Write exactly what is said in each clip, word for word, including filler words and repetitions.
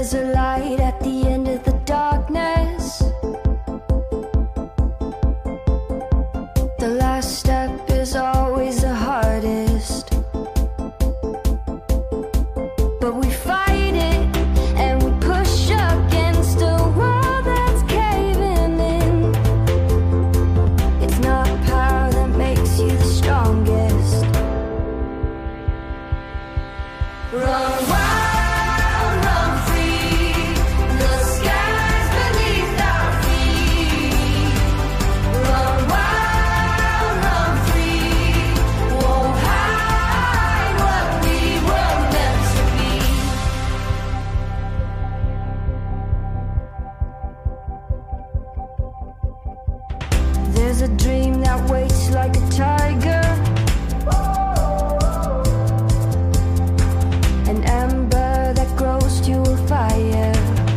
There's a light at the end of the darkness. The last step is always the hardest, but we fight it and we push against a wall that's caving in. It's not power that makes you the strongest. Run wild, run free. The skies beneath our feet. Run wild, run free. Won't hide what we were meant to be. There's a dream that waits like a tiger. An ember that grows to a fire.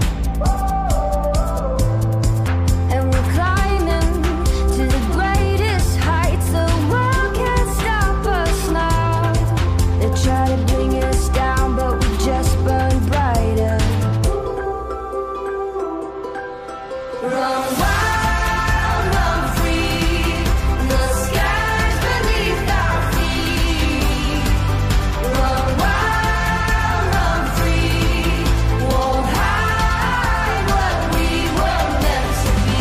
And we're climbing to the greatest heights. The world can't stop us now. They try to bring us down, but we just burn brighter. Run wild, run free. The skies beneath our feet. Run wild, run free. Won't hide what we were meant to be.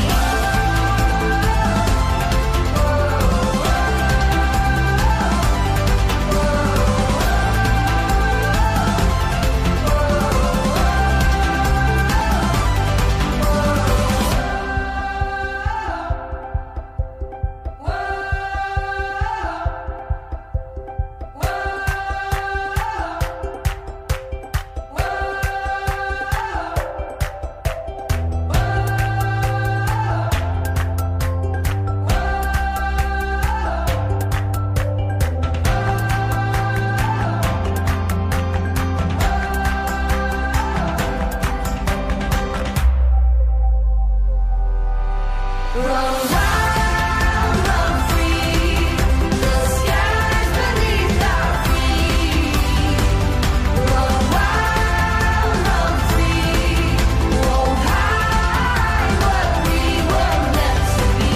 Run wild, run free. The skies beneath our feet. Run wild, run free. Won't hide what we were meant to be.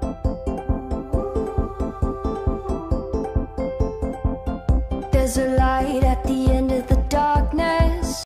There's a light